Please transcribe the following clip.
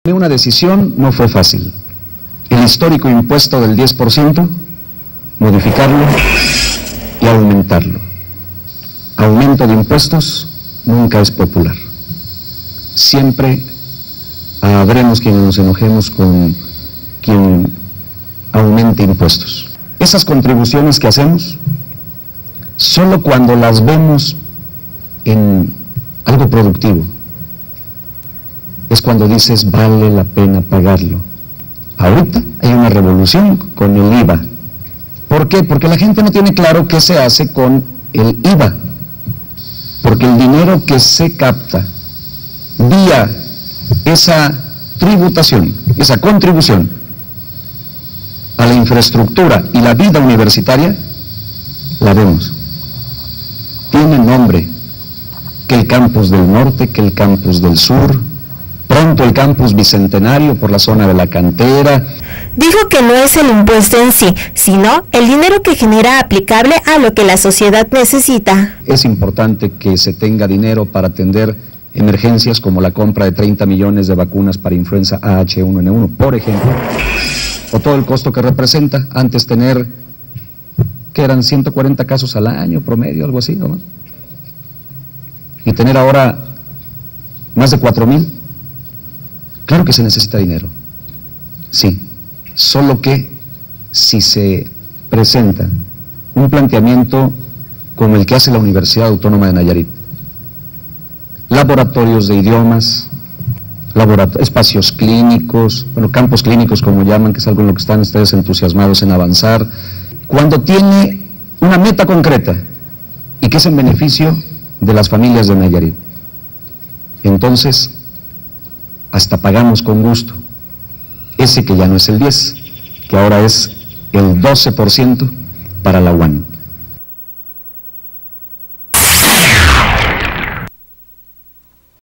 Una decisión no fue fácil. El histórico impuesto del 10%, modificarlo y aumentarlo. Aumento de impuestos nunca es popular. Siempre habremos quienes nos enojemos con quien aumente impuestos. Esas contribuciones que hacemos, solo cuando las vemos en algo productivo, es cuando dices vale la pena pagarlo. Ahorita hay una revolución con el IVA. ¿Por qué? Porque la gente no tiene claro qué se hace con el IVA. Porque el dinero que se capta vía esa tributación, esa contribución a la infraestructura y la vida universitaria, la vemos. Tiene nombre, que el campus del norte, que el campus del sur, pronto el campus bicentenario por la zona de la cantera. Dijo que no es el impuesto en sí, sino el dinero que genera aplicable a lo que la sociedad necesita. Es importante que se tenga dinero para atender emergencias como la compra de 30 millones de vacunas para influenza H1N1, por ejemplo, o todo el costo que representa antes tener, que eran 140 casos al año promedio, algo así, ¿no? Y tener ahora más de 4,000. Claro que se necesita dinero, sí, solo que si se presenta un planteamiento como el que hace la Universidad Autónoma de Nayarit, laboratorios de idiomas, espacios clínicos, bueno, campos clínicos como llaman, que es algo en lo que están ustedes entusiasmados en avanzar, cuando tiene una meta concreta y que es en beneficio de las familias de Nayarit, entonces hasta pagamos con gusto ese que ya no es el 10, que ahora es el 12% para la UAN.